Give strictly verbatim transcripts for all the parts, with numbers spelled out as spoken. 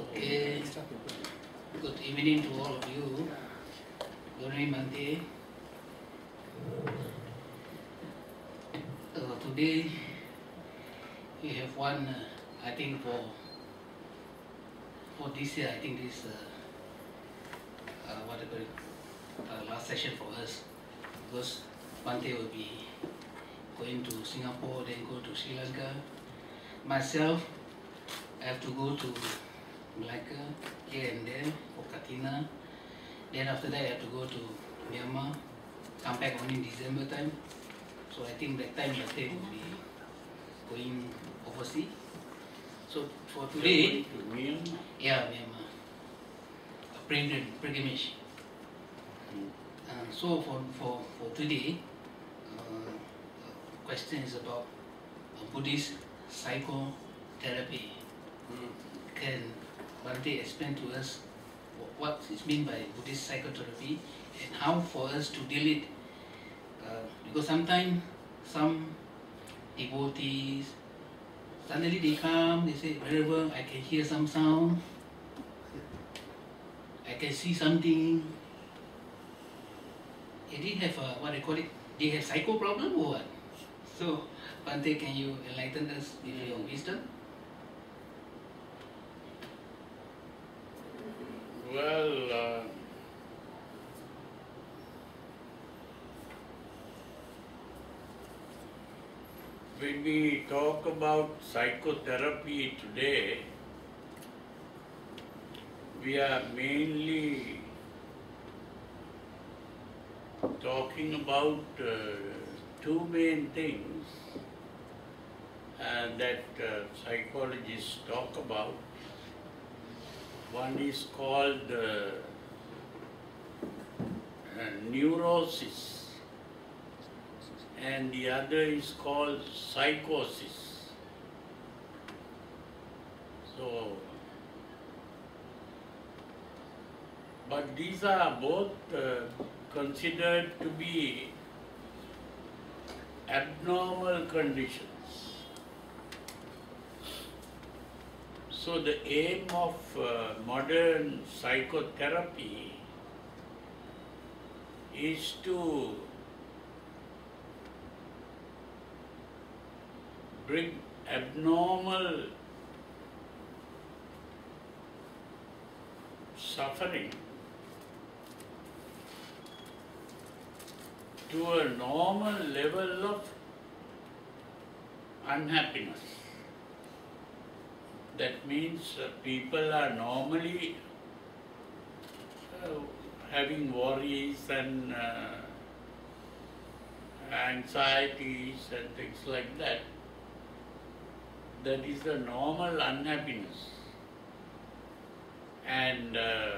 Okay. Good evening to all of you. Good Monday. Uh, today we have one. Uh, I think for for this year, I think this uh, uh, what do you call it, uh, last session for us, because Monday will be going to Singapore, then go to Sri Lanka. Myself, I have to go to Malacca here and there for Katina. Then after that I have to go to Myanmar, come back only in December time. So I think that time I think will be going overseas. So for today, yeah, Myanmar, a pilgrim, pilgrimage. Uh, so for, for, for today, uh, question is about uh, Buddhist psychotherapy. Mm. Can Bhante explain to us what is meant by Buddhist psychotherapy and how for us to deal it? Uh, because sometimes some devotees, suddenly they come, they say, wherever I can hear some sound, I can see something. They didn't have a, what I call it, they have psycho problem or what? So, Bhante, can you enlighten us with your wisdom? Well, uh, when we talk about psychotherapy today, we are mainly talking about uh, two main things uh, that uh, psychologists talk about. One is called uh, uh, neurosis and the other is called psychosis. So, but these are both uh, considered to be abnormal conditions. So the aim of uh, modern psychotherapy is to bring abnormal suffering to a normal level of unhappiness. That means uh, people are normally uh, having worries and uh, anxieties and things like that. That is the normal unhappiness. And uh,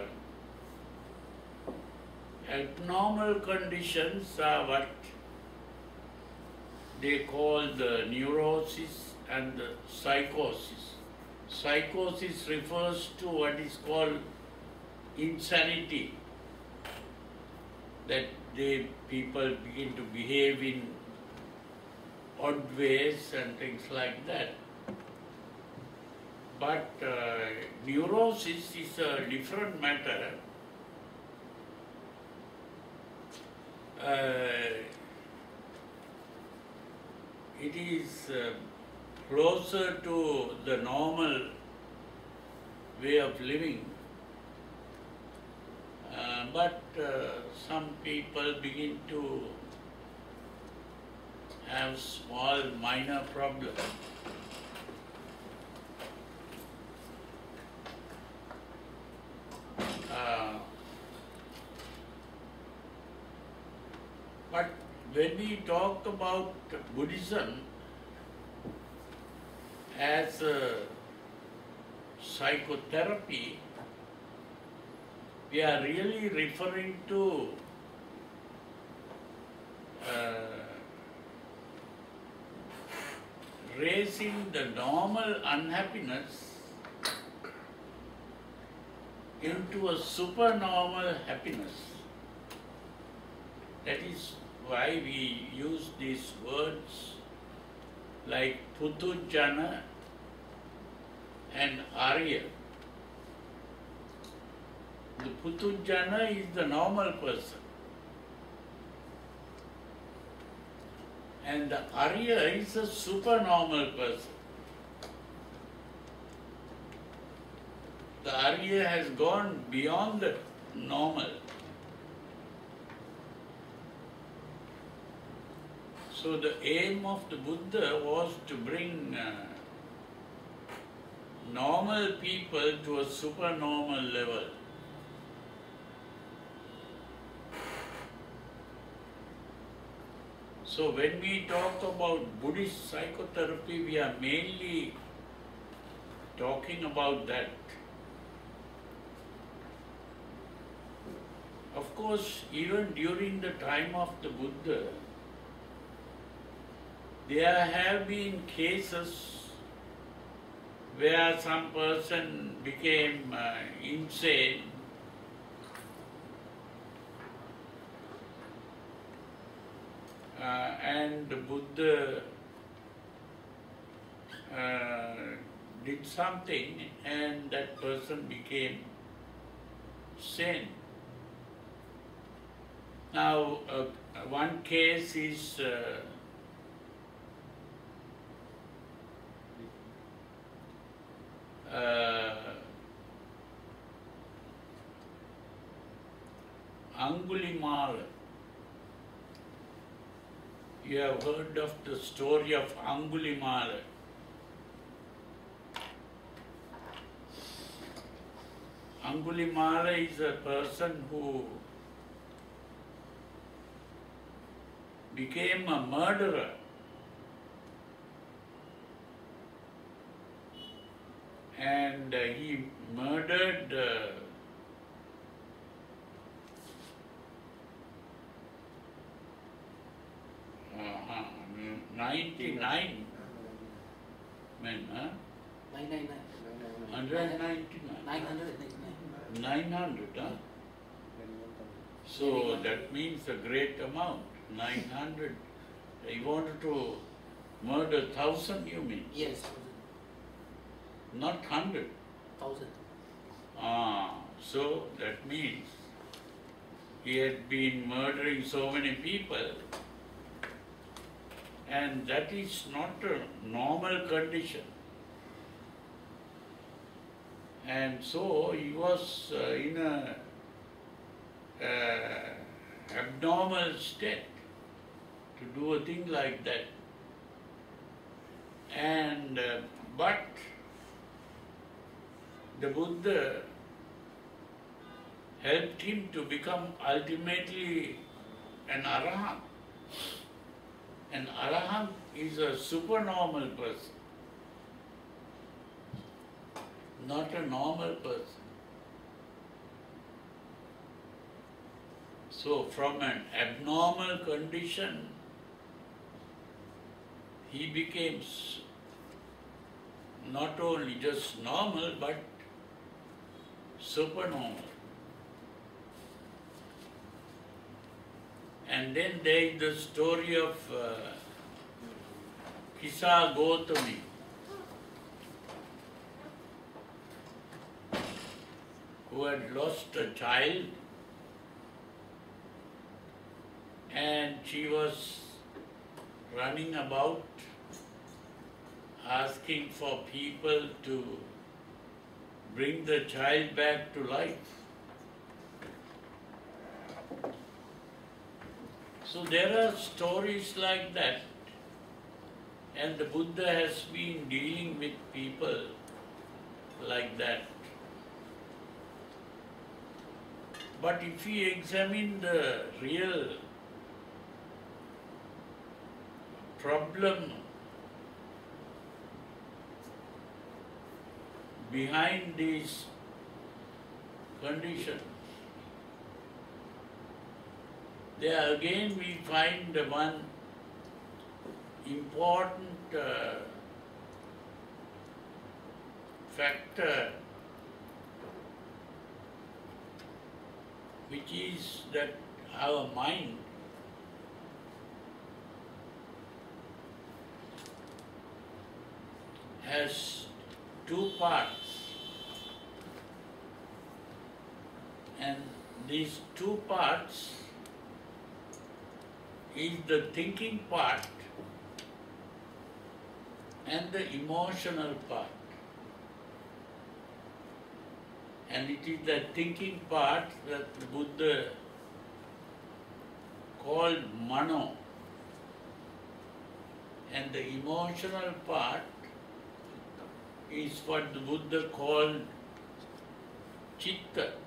abnormal conditions are what they call the neurosis and the psychosis. Psychosis refers to what is called insanity, that they people begin to behave in odd ways and things like that. But uh, neurosis is a different matter. Uh, it is uh, closer to the normal way of living, uh, but uh, some people begin to have small minor problems. Uh, but when we talk about Buddhism as a psychotherapy, we are really referring to uh, raising the normal unhappiness into a supernormal happiness. That is why we use these words like Puthujjana and Arya. The Putujjana is the normal person. And the Arya is a supernormal person. The Arya has gone beyond the normal. So the aim of the Buddha was to bring uh, normal people to a supernormal level. So when we talk about Buddhist psychotherapy, we are mainly talking about that. Of course, even during the time of the Buddha, there have been cases where some person became uh, insane uh, and the Buddha uh, did something and that person became sane. Now, uh, one case is uh, uh, Angulimala. You have heard of the story of Angulimala. Angulimala is a person who became a murderer. And uh, he murdered uh, uh, ninety-nine men, huh? nine ninety-nine. one hundred ninety-nine. nine hundred ninety-nine. nine hundred, huh? So that means a great amount, nine hundred. He wanted to murder thousand, you mean? Yes, Not hundred. thousand. Ah, so that means he had been murdering so many people, and that is not a normal condition. And so he was uh, in a uh, abnormal state to do a thing like that. And uh, but the Buddha helped him to become ultimately an arahant. An arahant is a supernormal person, not a normal person. So from an abnormal condition, he became not only just normal, but supernormal. And then there is the story of uh, Kisa Gautami. Who had lost a child, and she was running about asking for people to bring the child back to life. So there are stories like that, and the Buddha has been dealing with people like that. But if we examine the real problem behind these conditions, there again we find the one important uh, factor, which is that our mind has two parts. And these two parts is the thinking part and the emotional part. And it is the thinking part that the Buddha called mano, and the emotional part is what the Buddha called chitta.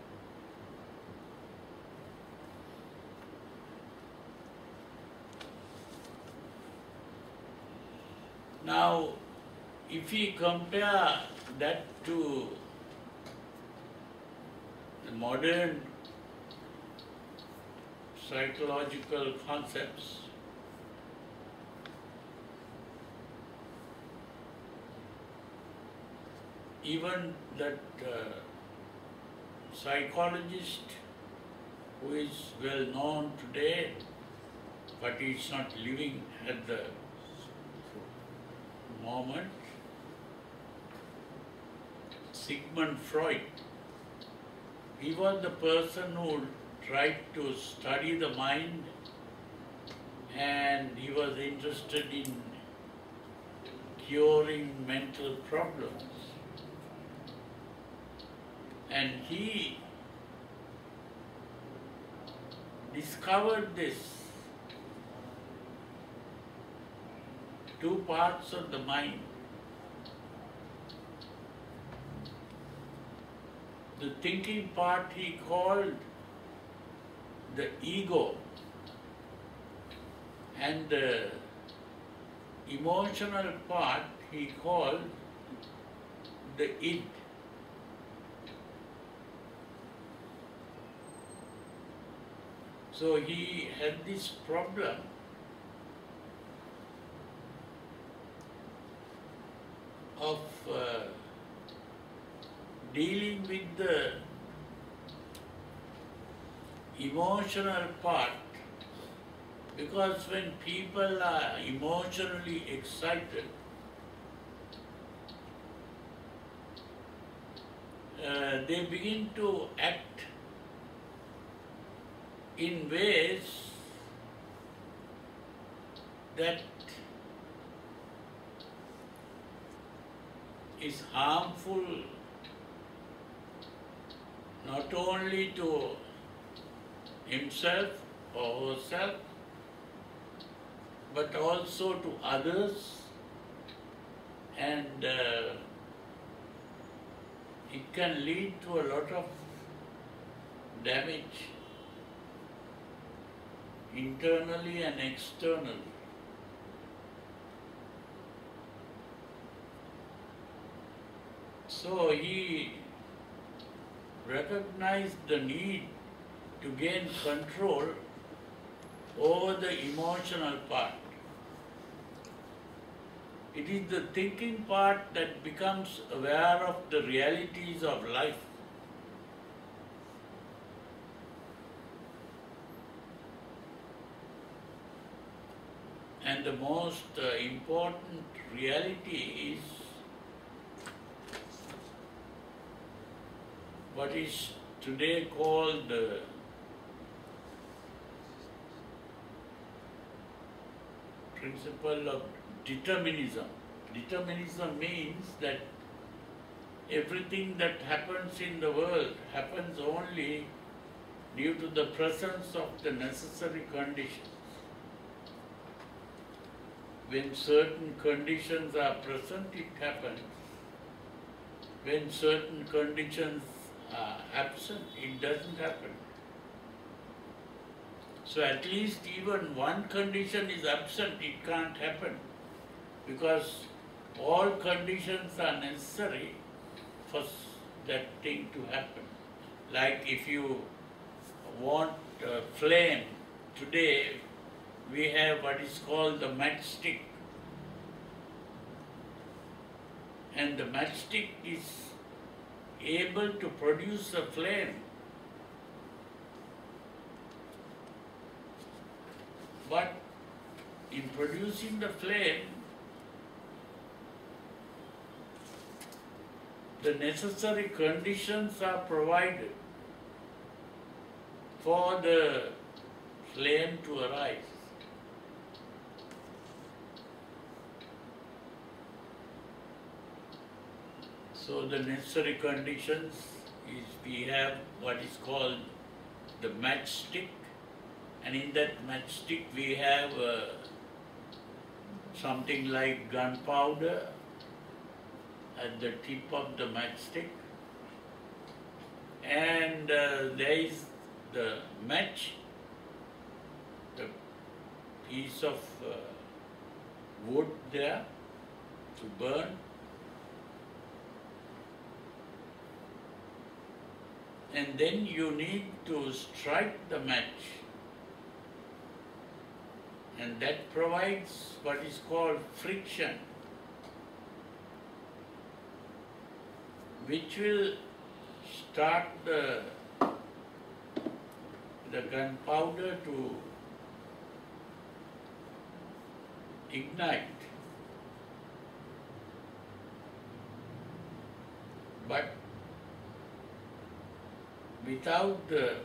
Now, if we compare that to the modern psychological concepts, even that uh, psychologist who is well known today, but is not living at the moment, Sigmund Freud, he was the person who tried to study the mind, and he was interested in curing mental problems. And he discovered this two parts of the mind. The thinking part he called the ego, and the emotional part he called the id. So he had this problem of uh, dealing with the emotional part, because when people are emotionally excited, uh, they begin to act in ways that is harmful not only to himself or herself, but also to others, and uh, it can lead to a lot of damage internally and externally. So he recognized the need to gain control over the emotional part. It is the thinking part that becomes aware of the realities of life. And the most uh, important reality is what is today called the principle of determinism. Determinism means that everything that happens in the world happens only due to the presence of the necessary conditions. When certain conditions are present, it happens. When certain conditions are absent, it doesn't happen. So at least even one condition is absent, it can't happen, because all conditions are necessary for that thing to happen. Like if you want a flame, today we have what is called the matchstick. And the matchstick is able to produce a flame. But in producing the flame, the necessary conditions are provided. for the flame to arise. So the necessary conditions is we have what is called the matchstick, and in that matchstick we have uh, something like gunpowder at the tip of the matchstick, and uh, there is the match, the piece of uh, wood there to burn, and then you need to strike the match, and that provides what is called friction, which will start the, the gunpowder to ignite. But without the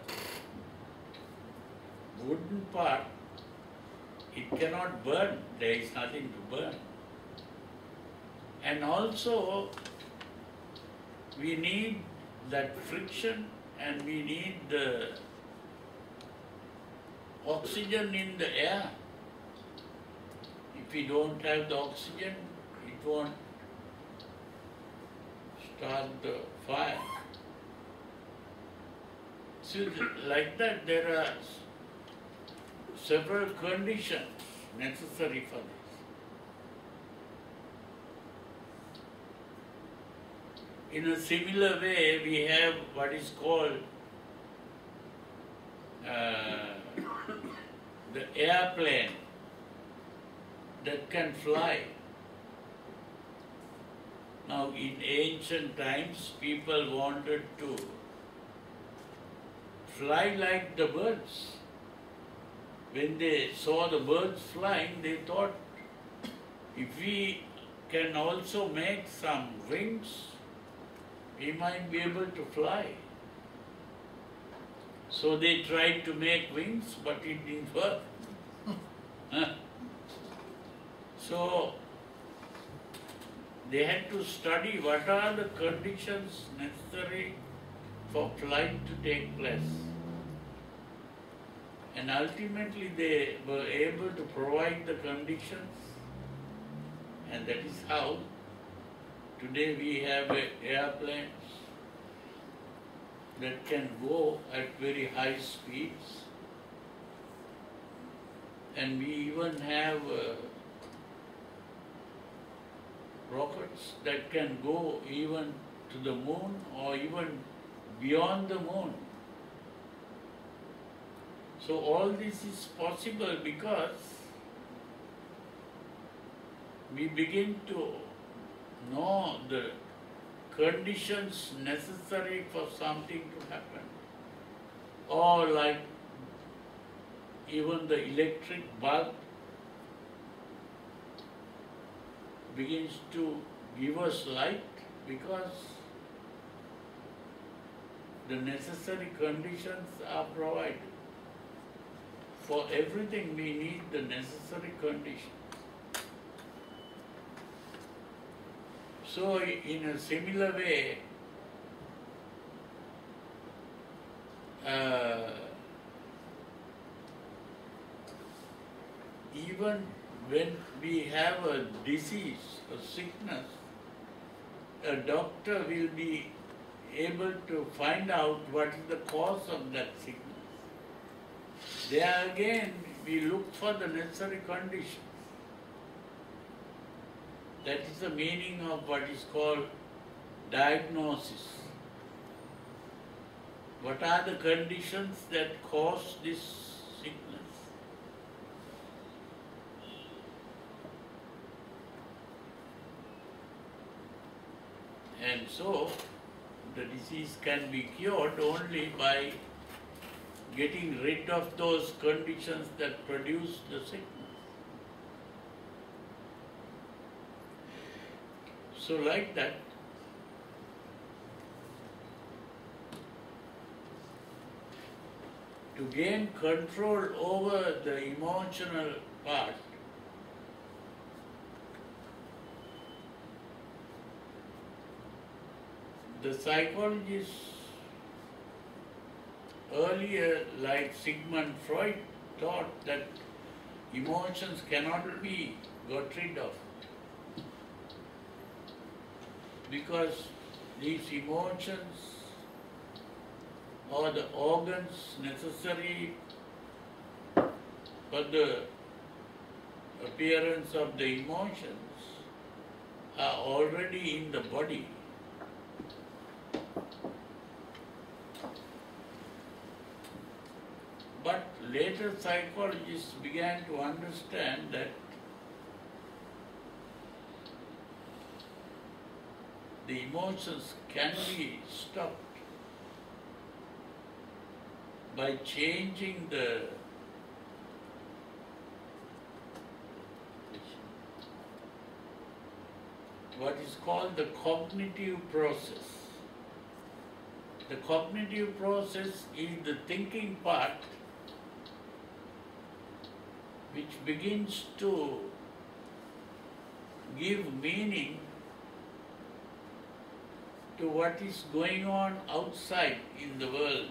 wooden part, it cannot burn. There is nothing to burn. And also, we need that friction, and we need the oxygen in the air. If we don't have the oxygen, it won't start the fire. So like that, there are several conditions necessary for this. In a similar way, we have what is called uh, the airplane that can fly. Now, in ancient times, people wanted to fly like the birds. When they saw the birds flying, they thought, if we can also make some wings, we might be able to fly. So they tried to make wings, but it didn't work. Huh? So they had to study what are the conditions necessary for flight to take place. And ultimately they were able to provide the conditions, and that is how today we have airplanes that can go at very high speeds, and we even have uh, rockets that can go even to the moon or even beyond the moon. So all this is possible because we begin to know the conditions necessary for something to happen. Or like even the electric bulb begins to give us light because the necessary conditions are provided. For everything we need the necessary conditions. So in a similar way, uh, even when we have a disease, a sickness, a doctor will be able to find out what is the cause of that sickness. There again, we look for the necessary conditions. That is the meaning of what is called diagnosis. What are the conditions that cause this sickness? And so, the disease can be cured only by getting rid of those conditions that produce the sickness. So like that, to gain control over the emotional part, the psychologists earlier, like Sigmund Freud, thought that emotions cannot be got rid of, because these emotions or the organs necessary for the appearance of the emotions are already in the body. But later psychologists began to understand that the emotions can be stopped by changing the what is called the cognitive process. The cognitive process is the thinking part which begins to give meaning to what is going on outside in the world.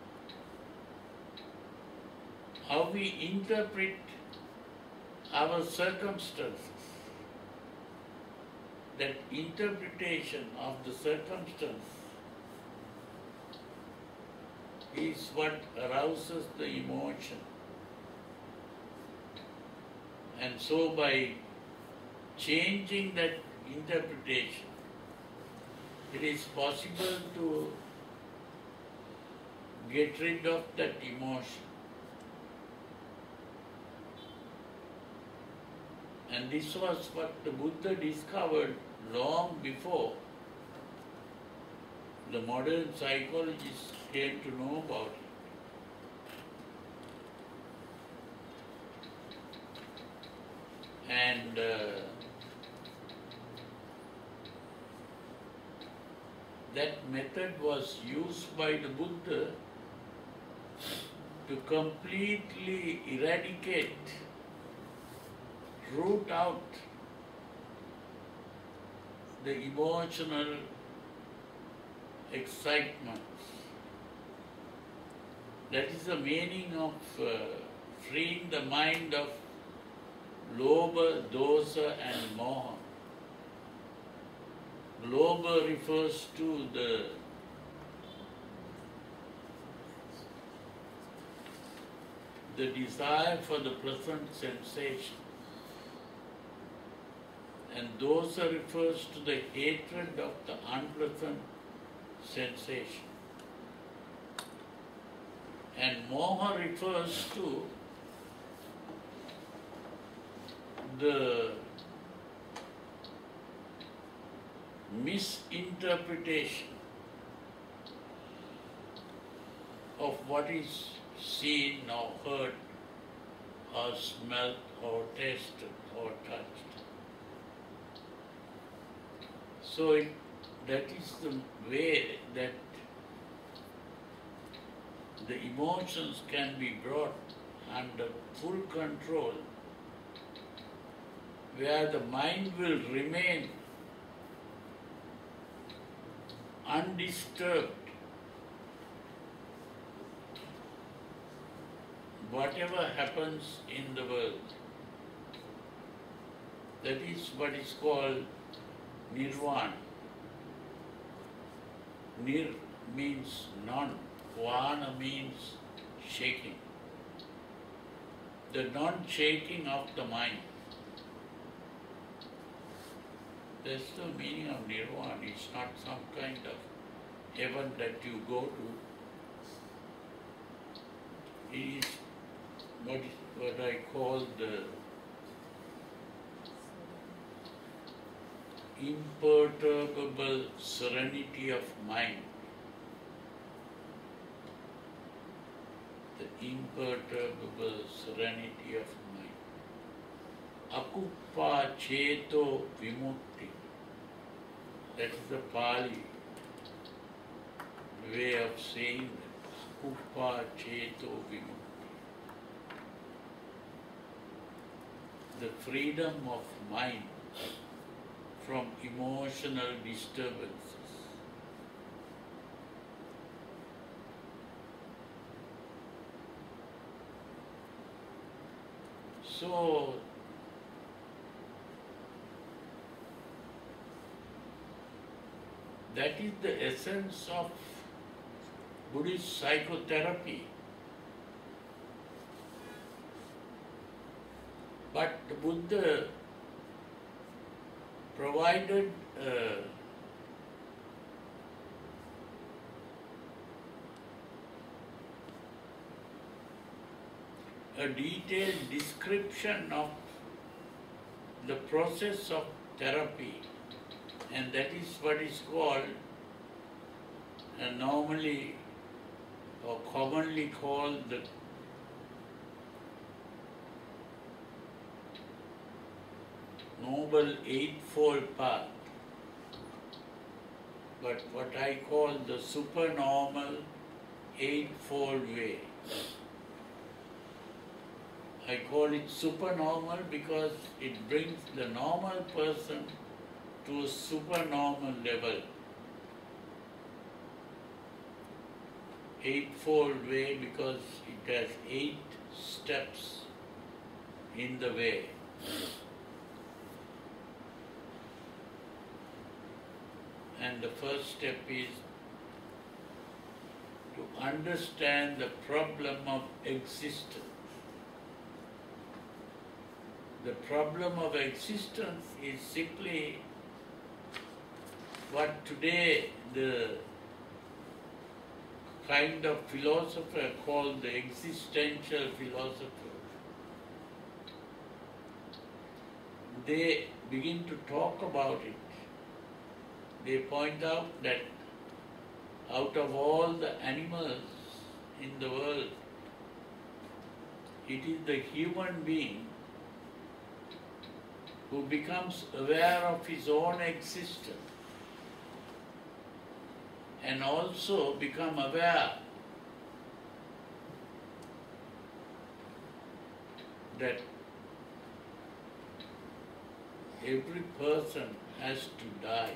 How we interpret our circumstances. That interpretation of the circumstance is what arouses the emotion. And so by changing that interpretation, it is possible to get rid of that emotion. And this was what the Buddha discovered long before the modern psychologists came to know about it. And uh, that method was used by the Buddha to completely eradicate, root out the emotional excitements. That is the meaning of uh, freeing the mind of Lobha, Dosa and Moha. Lobha refers to the the desire for the pleasant sensation, and Dosa refers to the hatred of the unpleasant sensation, and Moha refers to the misinterpretation of what is seen or heard or smelt or tasted or touched. So it, that is the way that the emotions can be brought under full control, where the mind will remain undisturbed. Whatever happens in the world, that is what is called nirvana. Nir means none, vana means shaking. The non-shaking of the mind. That's the meaning of nirvana. It's not some kind of heaven that you go to. It is what, is, what I call the imperturbable serenity of mind. The imperturbable serenity of mind. Akuppa cheto vimukti. That is the Pali way of saying that. Kupa Cheto Vimukti. The freedom of mind from emotional disturbances. So, that is the essence of Buddhist psychotherapy. But the Buddha provided uh, a detailed description of the process of therapy, and that is what is called uh, normally or commonly called the Noble Eightfold Path, but what I call the supernormal Eightfold Way. I call it supernormal because it brings the normal person to a supernormal level. Eightfold Way because it has eight steps in the way. And the first step is to understand the problem of existence. The problem of existence is simply what today the kind of philosopher called the existential philosopher. They begin to talk about it. They point out that out of all the animals in the world, it is the human being who becomes aware of his own existence and also become aware that every person has to die.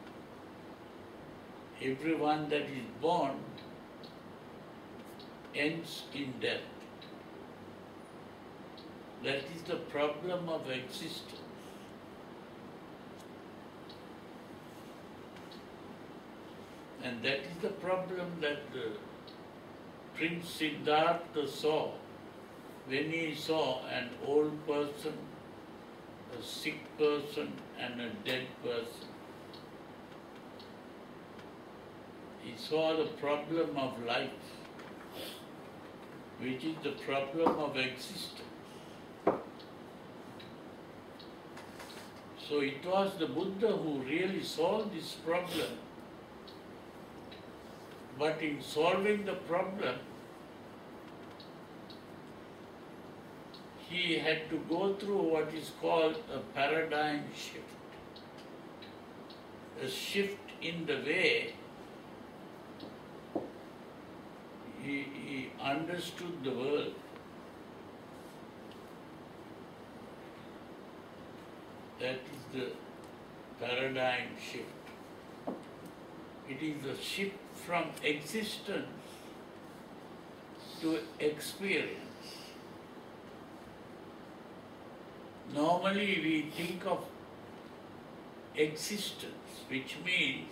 Everyone that is born ends in death. That is the problem of existence. And that is the problem that the Prince Siddhartha saw when he saw an old person, a sick person, and a dead person. He saw the problem of life, which is the problem of existence. So it was the Buddha who really solved this problem. But in solving the problem, he had to go through what is called a paradigm shift. A shift in the way he, he understood the world. That is the paradigm shift. It is a shift from existence to experience. Normally we think of existence, which means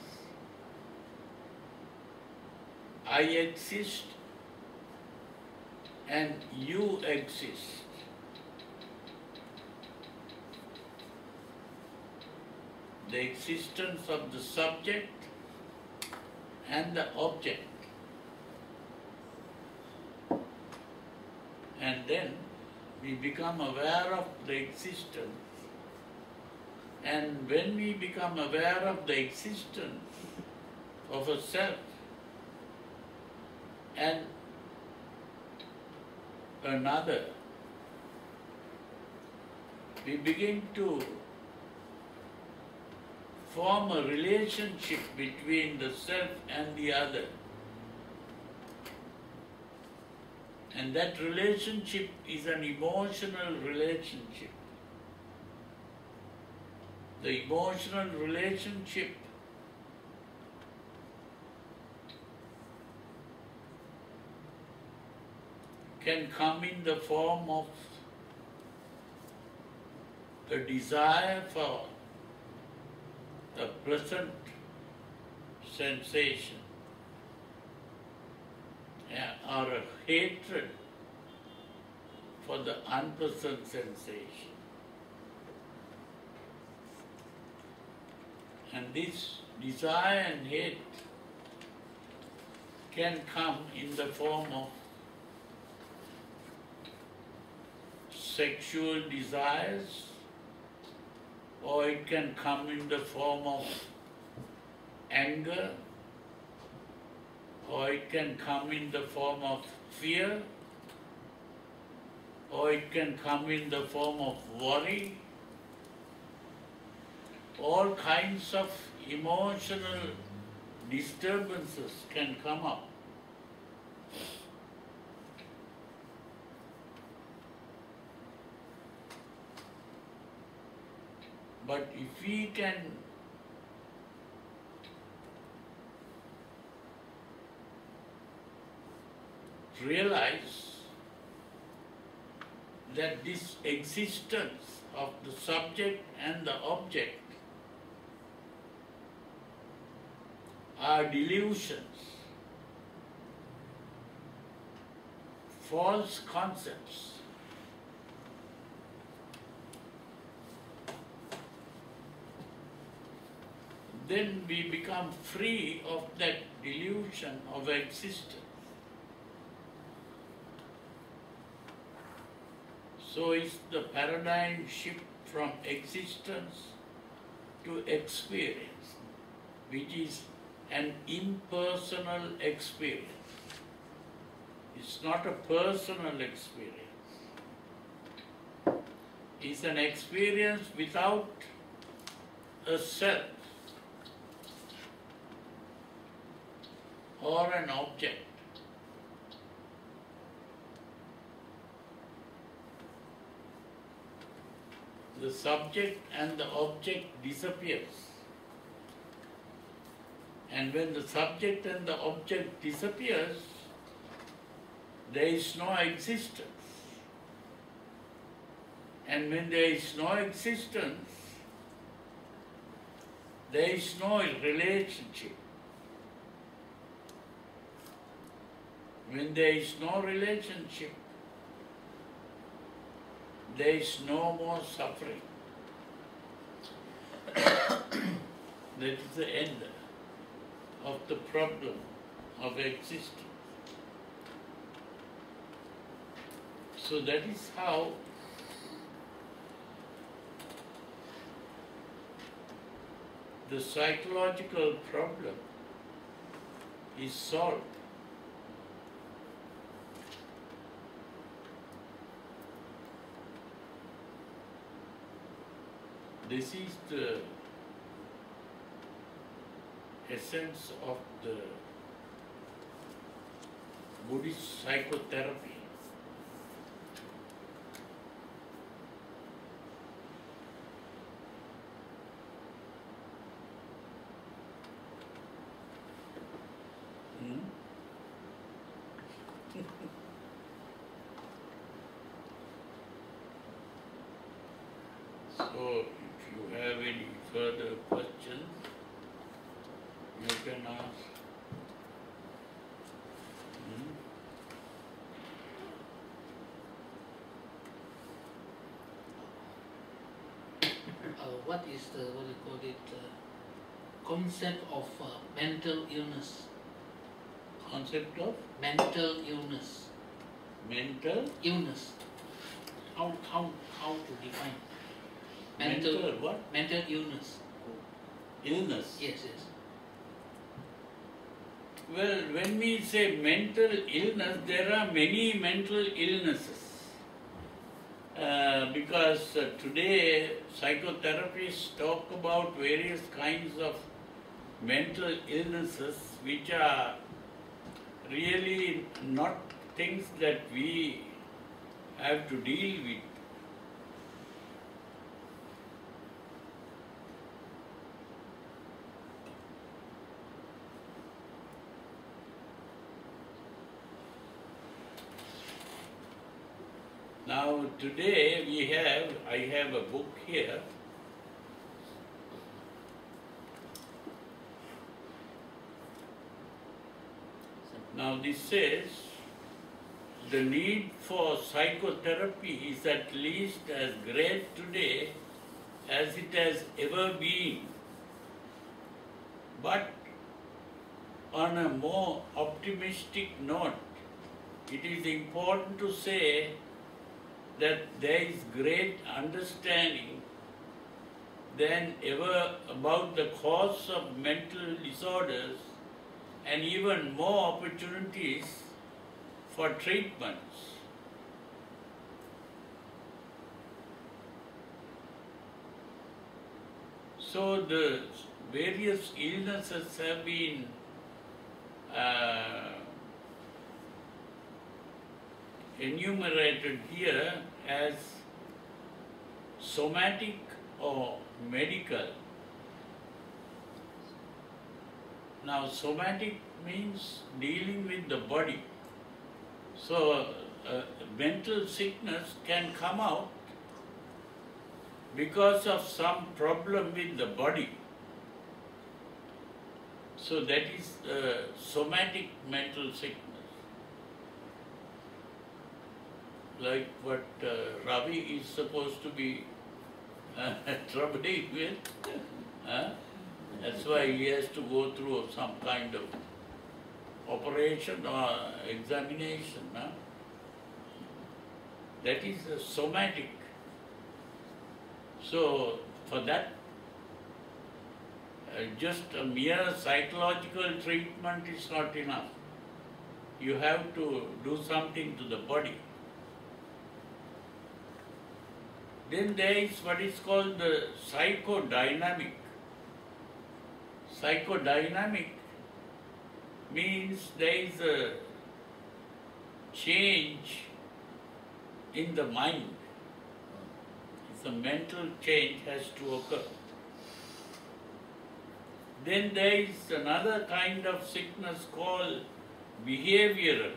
I exist and you exist. The existence of the subject and the object. And then we become aware of the existence. And when we become aware of the existence of a self and another, we begin to form a relationship between the self and the other. And that relationship is an emotional relationship. The emotional relationship can come in the form of a desire for a pleasant sensation, yeah, or a hatred for the unpleasant sensation. And this desire and hate can come in the form of sexual desires, or it can come in the form of anger, or it can come in the form of fear, or it can come in the form of worry. All kinds of emotional disturbances can come up. But if we can realize that this existence of the subject and the object are delusions, false concepts, then we become free of that delusion of existence. So it's the paradigm shift from existence to experience, which is an impersonal experience. It's not a personal experience. It's an experience without a self or an object. The subject and the object disappears. And when the subject and the object disappears, there is no existence. And when there is no existence, there is no relationship. When there is no relationship, there is no more suffering. That is the end of the problem of existence. So that is how the psychological problem is solved. This is the essence of the Buddhist psychotherapy. Hmm? So, if you have any further questions, you can ask. Hmm? Uh, what is the, what do you call it, uh, concept of uh, mental illness? Concept of Mental illness. mental, Illness. How, how, how to define? mental what? Mental illness. Illness. Yes, yes. Well, when we say mental illness, there are many mental illnesses. Uh, because uh, today psychotherapists talk about various kinds of mental illnesses which are really not things that we have to deal with. Now today we have, I have a book here. Now this says, the need for psychotherapy is at least as great today as it has ever been. But on a more optimistic note, it is important to say that there is great understanding than ever about the cause of mental disorders and even more opportunities for treatments. So the various illnesses have been uh, enumerated here as somatic or medical. Now somatic means dealing with the body. So uh, mental sickness can come out because of some problem with the body. So that is uh, somatic mental sickness. Like what uh, Ravi is supposed to be uh, troubling with. Huh? That's why he has to go through some kind of operation or examination. Huh? That is a somatic. So for that, uh, just a mere psychological treatment is not enough. You have to do something to the body. Then there is what is called the psychodynamic. Psychodynamic means there is a change in the mind. It's a mental change has to occur. Then there is another kind of sickness called behavioral.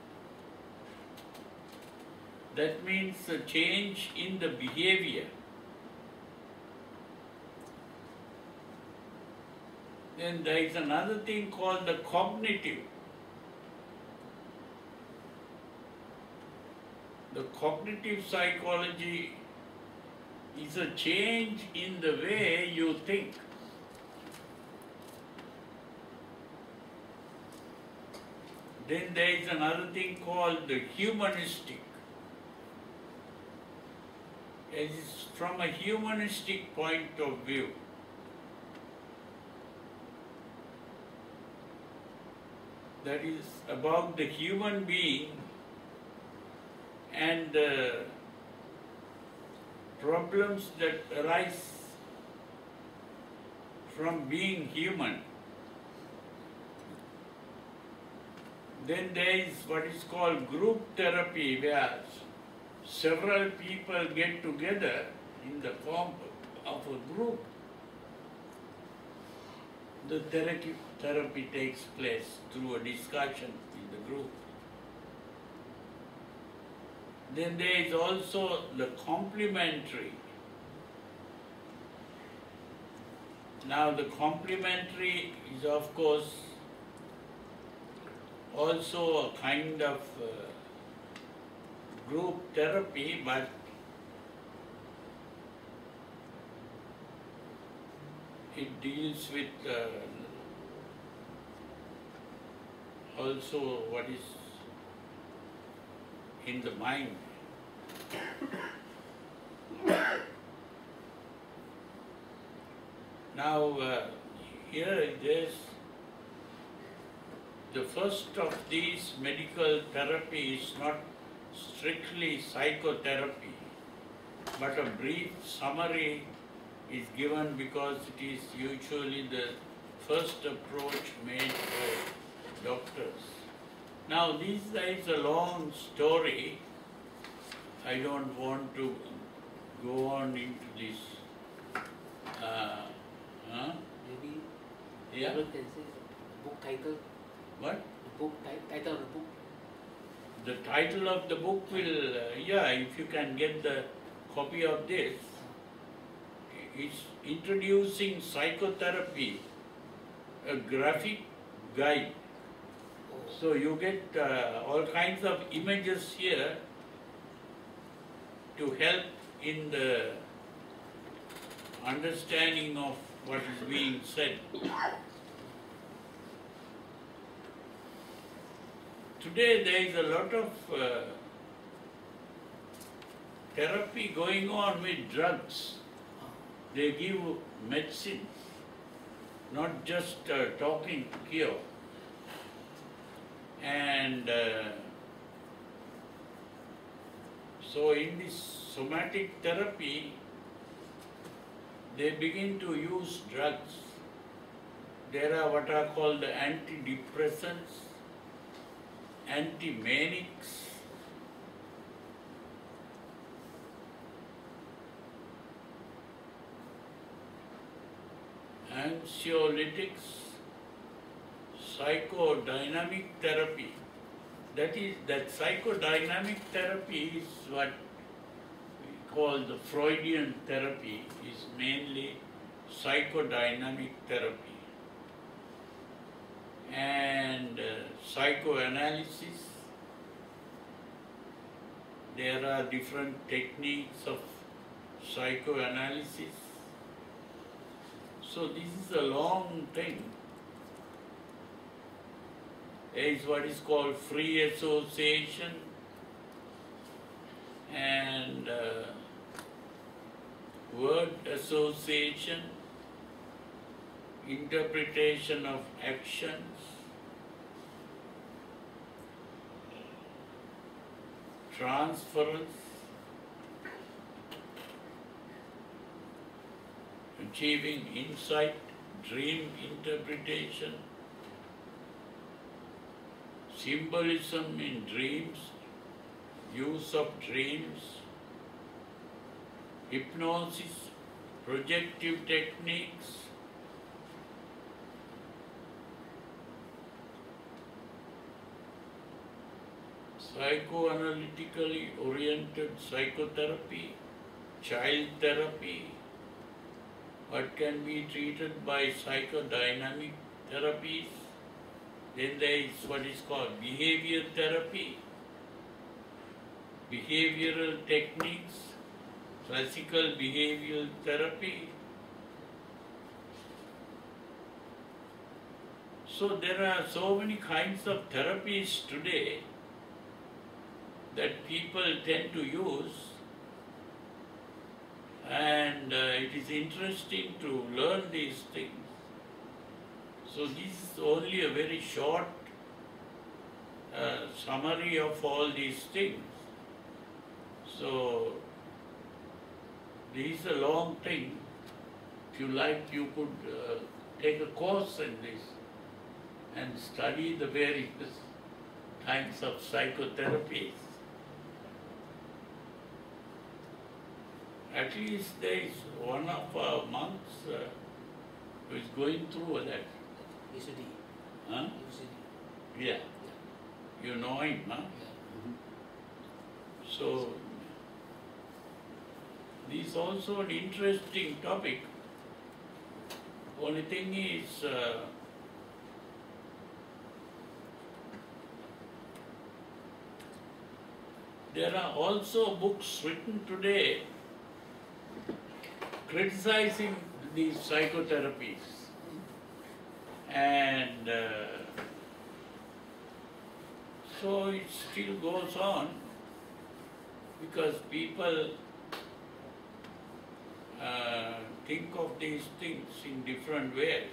That means a change in the behavior. Then there is another thing called the cognitive. The cognitive psychology is a change in the way you think. Then there is another thing called the humanistic. It is from a humanistic point of view. That is about the human being and the problems that arise from being human. Then there is what is called group therapy, where several people get together in the form of a group. The therapy, therapy takes place through a discussion in the group. Then there is also the complementary. Now the complementary is of course also a kind of uh, group therapy, but it deals with uh, also what is in the mind. Now uh, here it is. The first of these medical therapy is not strictly psychotherapy, but a brief summary is given because it is usually the first approach made for doctors. Now this is a long story. I don't want to go on into this. Uh, huh? Maybe Yeah. you can say the book title. What? The book ti- title of the book. The title of the book will, uh, yeah, if you can get the copy of this, it's Introducing Psychotherapy, a graphic guide. So you get uh, all kinds of images here to help in the understanding of what is being said. Today there is a lot of uh, therapy going on with drugs. They give medicine, not just uh, talking cure. And uh, so in this somatic therapy, they begin to use drugs. There are what are called the antidepressants, antimanics, anxiolytics, psychodynamic therapy. That is, that psychodynamic therapy is what we call the Freudian therapy, is mainly psychodynamic therapy. And uh, psychoanalysis, there are different techniques of psychoanalysis. So this is a long thing. There is what is called free association and uh, word association, interpretation of actions, transference, achieving insight, dream interpretation, symbolism in dreams, use of dreams, hypnosis, projective techniques, psychoanalytically oriented psychotherapy, child therapy, what can be treated by psychodynamic therapies. Then there is what is called behavior therapy, behavioral techniques, classical behavioral therapy. So there are so many kinds of therapies today that people tend to use, and uh, it is interesting to learn these things. So this is only a very short uh, summary of all these things. So this is a long thing. If you like, you could uh, take a course in this and study the various kinds of psychotherapies. At least there is one of our monks uh, who is going through that. U C D. Huh? U C D. Yeah. You know him, huh? Yeah. So, this is also an interesting topic. Only thing is, uh, there are also books written today criticizing these psychotherapies. And uh, so it still goes on because people uh, think of these things in different ways.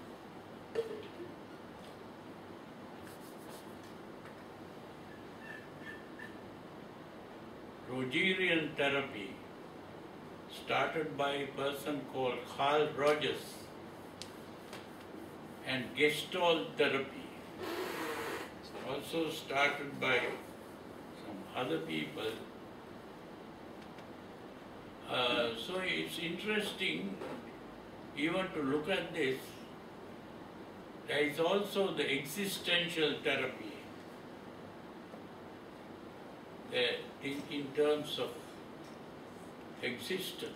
Rogerian therapy, started by a person called Carl Rogers, and Gestalt therapy, also started by some other people. Uh, so it's interesting even to look at this. There is also the existential therapy, the, in, in terms of existence.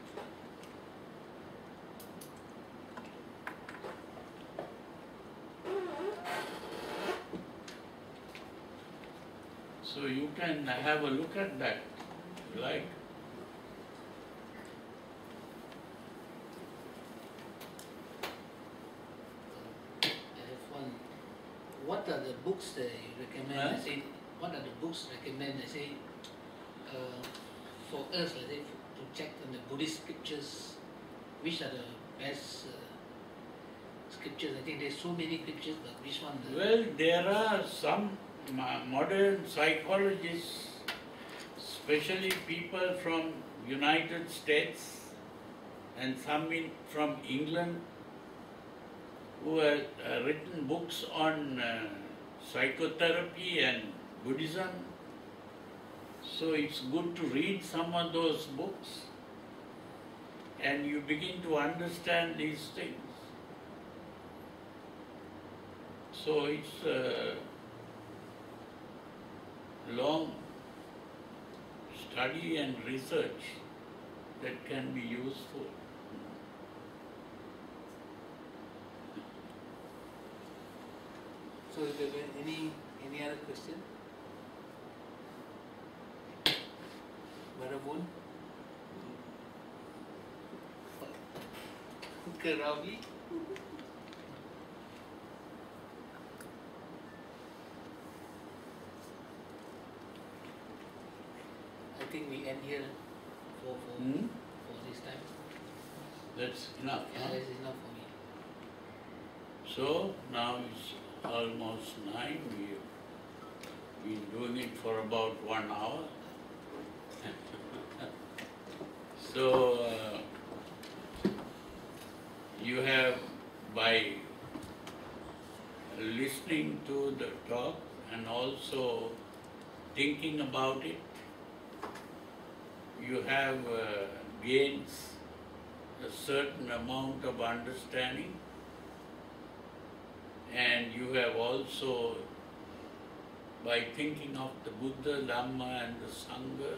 So you can have a look at that, if you like. I have one. What are the books that you recommend? Huh? I say, what are the books recommend? I say, uh, for us, let's say, to check on the Buddhist scriptures, which are the best uh, scriptures? I think there's so many scriptures, but which one? The Well, there are some modern psychologists, especially people from United States and some in, from England, who have uh, written books on uh, psychotherapy and Buddhism. So it's good to read some of those books and you begin to understand these things. So it's a long study and research that can be useful. So, if there were any any other question? Barabun? Kerawi? I think we end here for for, Hmm? for this time. That's enough. Yeah, Huh? that's enough for me. So now it's almost nine. We've been doing it for about one hour. So uh, you have, by listening to the talk and also thinking about it, you have uh, gained a certain amount of understanding, and you have also, by thinking of the Buddha, Dhamma and the Sangha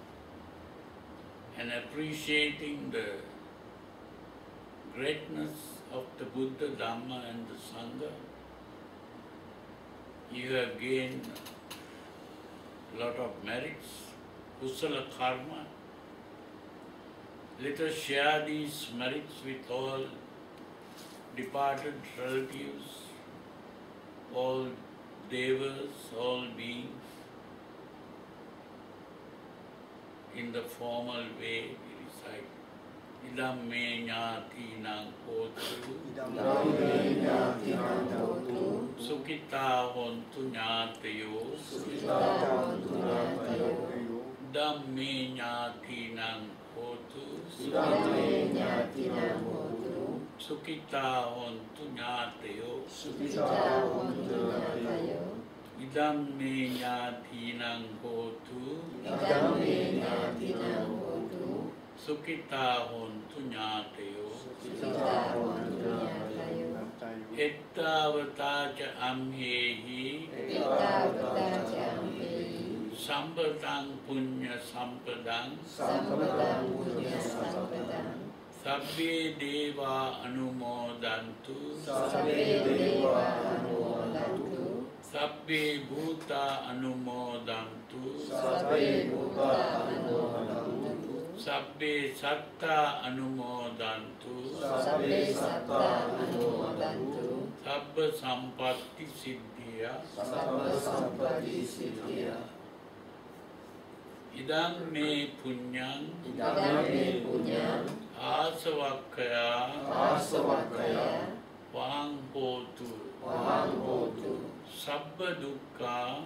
and appreciating the greatness of the Buddha, Dhamma and the Sangha, you have gained a lot of merits, kusala karma. Let us share these merits with all departed relatives, all devas, all beings. In the formal way, we recite, Idam me ñāti nang hotu, Sukita hontu ñātayo, Idam me ñāti nang hotu, Sukita hontu ñātayo, Idam me ñāti nang hotu, Sukita hontu ñātayo, Ettavata ca amhehi, Sampadang punya sampadang, Sabbe deva anumodantu, Sabbe bhuta anumodantu, Sabbe satta anumodantu, Sabba sampatti siddhya, Idam me punyam, asavakkaya, vang hotu, sabba dukkha,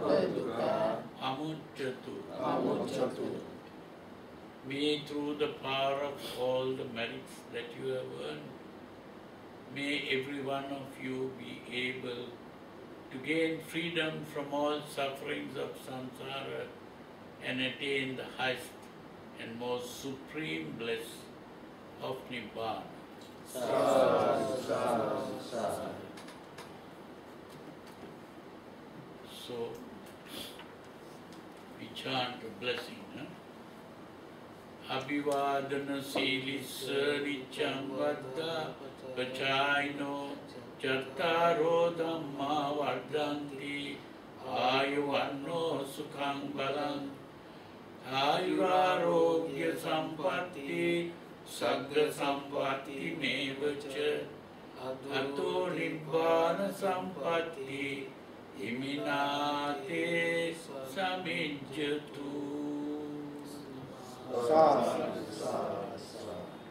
amucchatu. May through the power of all the merits that you have earned, may every one of you be able to to gain freedom from all sufferings of samsara and attain the highest and most supreme bliss of Nibbana. Sadhu, sadhu, sadhu. So, we chant a blessing. Huh? Abhivadana Silissa Nityam Vada Pachaino Chattaro Dhamma Vardhanti Ayuvanno Sukhang Balam Ayurarogya Sampatti Sagga Sampatti Mevacha Ato Nibbana Sampatti Iminate Samijjatu. Sadhu, sadhu, sadhu.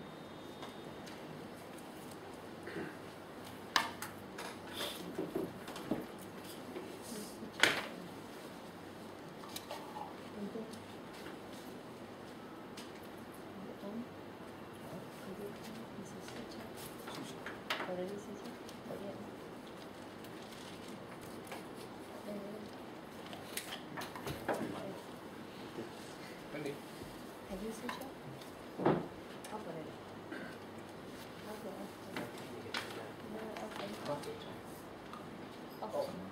Have you switched up? I'll put it. Okay. No, okay. Okay.